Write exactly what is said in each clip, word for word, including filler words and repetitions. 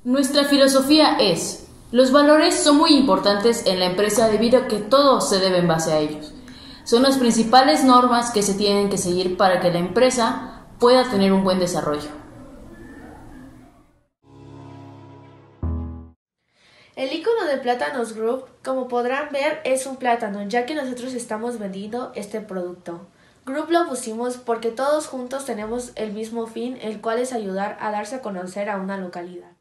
Nuestra filosofía es: los valores son muy importantes en la empresa debido a que todo se debe en base a ellos. Son las principales normas que se tienen que seguir para que la empresa pueda tener un buen desarrollo. El icono de Plátanos Group, como podrán ver, es un plátano, ya que nosotros estamos vendiendo este producto. Group lo pusimos porque todos juntos tenemos el mismo fin, el cual es ayudar a darse a conocer a una localidad.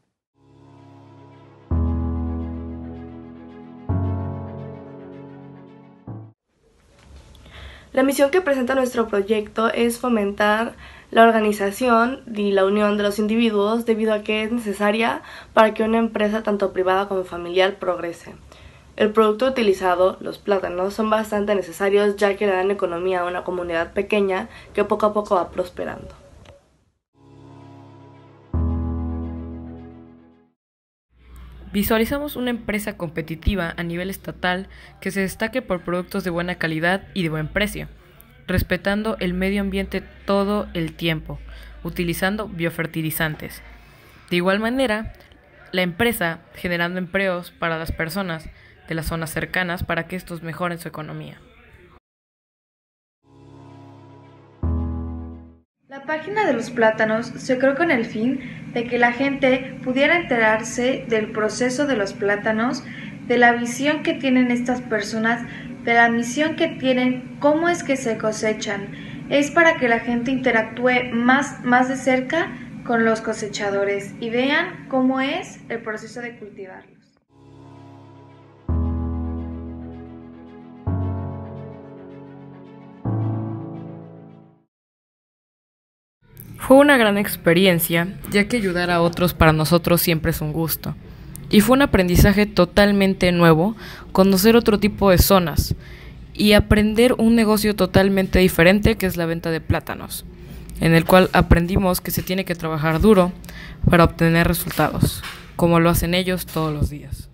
La misión que presenta nuestro proyecto es fomentar la organización y la unión de los individuos debido a que es necesaria para que una empresa tanto privada como familiar progrese. El producto utilizado, los plátanos, son bastante necesarios ya que le dan economía a una comunidad pequeña que poco a poco va prosperando. Visualizamos una empresa competitiva a nivel estatal que se destaque por productos de buena calidad y de buen precio, respetando el medio ambiente todo el tiempo, utilizando biofertilizantes. De igual manera, la empresa generando empleos para las personas de las zonas cercanas para que estos mejoren su economía. La página de los plátanos se creó con el fin de que la gente pudiera enterarse del proceso de los plátanos, de la visión que tienen estas personas, de la misión que tienen, cómo es que se cosechan. Es para que la gente interactúe más, más de cerca con los cosechadores y vean cómo es el proceso de cultivarlos. Fue una gran experiencia, ya que ayudar a otros para nosotros siempre es un gusto. Y fue un aprendizaje totalmente nuevo, conocer otro tipo de zonas y aprender un negocio totalmente diferente que es la venta de plátanos, en el cual aprendimos que se tiene que trabajar duro para obtener resultados, como lo hacen ellos todos los días.